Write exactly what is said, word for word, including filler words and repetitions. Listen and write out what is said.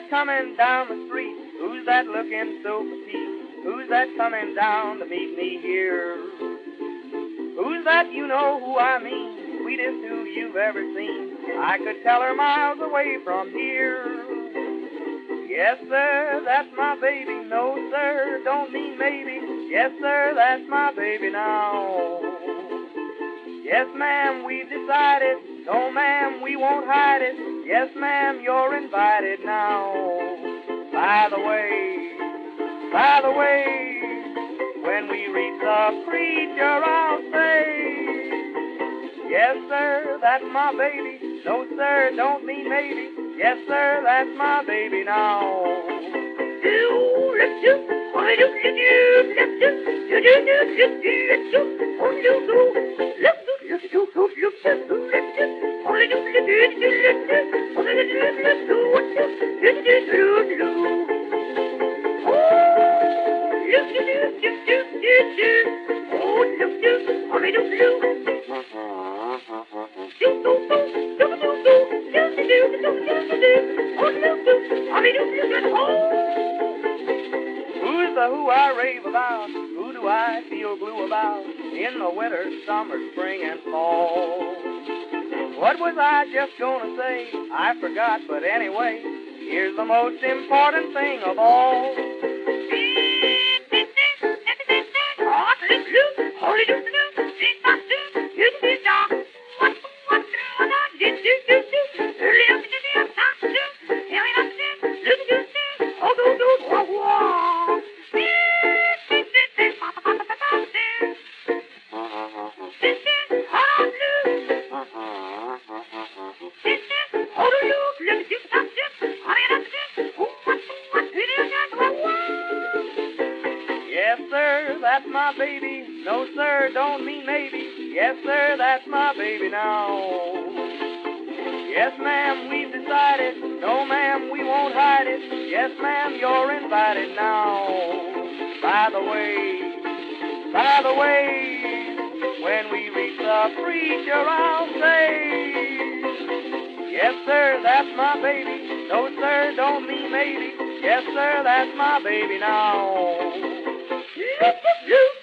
that coming down the street? Who's that looking so petite? Who's that coming down to meet me here? Who's that, you know who I mean? Sweetest who you've ever seen. I could tell her miles away from here. Yes, sir, that's my baby. No, sir, don't mean maybe. Yes, sir, that's my baby now. Yes, ma'am, we've decided. No, ma'am, we won't hide it. Yes, ma'am, you're invited now. By the way, by the way, when we reach the preacher, I'll say, yes, sir, that's my baby. No, sir, don't mean maybe. Yes, sir, that's my baby now. Who's the who I rave about? Who do I feel blue about? In the winter, summer, spring, and fall. What was I just gonna say? I forgot, but anyway, here's the most important thing of all. Yes, sir, that's my baby. No, sir, don't mean maybe. Yes, sir, that's my baby now. Yes, ma'am, we've decided. No, ma'am, we won't hide it. Yes, ma'am, you're invited now. By the way, by the way, when we reach the preacher, I'll say, yes, sir, that's my baby. No, sir, don't mean maybe. Yes, sir, that's my baby now.